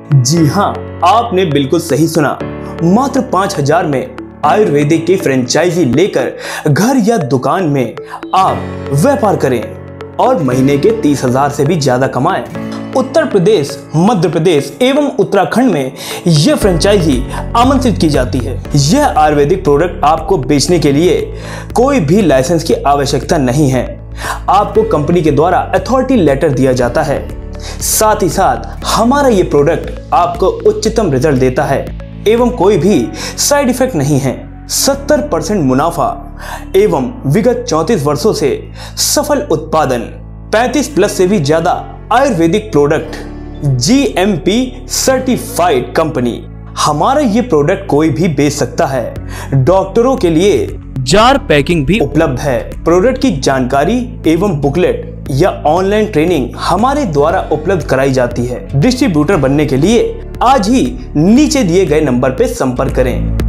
जी हाँ, आपने बिल्कुल सही सुना। मात्र 5,000 में आयुर्वेदिक की फ्रेंचाइजी लेकर घर या दुकान में आप व्यापार करें और महीने के 30,000 से भी ज्यादा कमाएं। उत्तर प्रदेश, मध्य प्रदेश एवं उत्तराखंड में यह फ्रेंचाइजी आमंत्रित की जाती है। यह आयुर्वेदिक प्रोडक्ट आपको बेचने के लिए कोई भी लाइसेंस की आवश्यकता नहीं है। आपको कंपनी के द्वारा अथॉरिटी लेटर दिया जाता है। साथ ही साथ हमारा ये प्रोडक्ट आपको उच्चतम रिजल्ट देता है एवं कोई भी साइड इफेक्ट नहीं है। 70% मुनाफा एवं विगत 34 वर्षों से सफल उत्पादन, 35+ से भी ज्यादा Ayurvedic product, GMP certified company. हमारा ये प्रोडक्ट कोई भी बेच सकता है। डॉक्टरों के लिए जार पैकिंग भी उपलब्ध है। प्रोडक्ट की जानकारी एवं बुकलेट या ऑनलाइन ट्रेनिंग हमारे द्वारा उपलब्ध कराई जाती है। डिस्ट्रीब्यूटर बनने के लिए आज ही नीचे दिए गए नंबर पर संपर्क करें।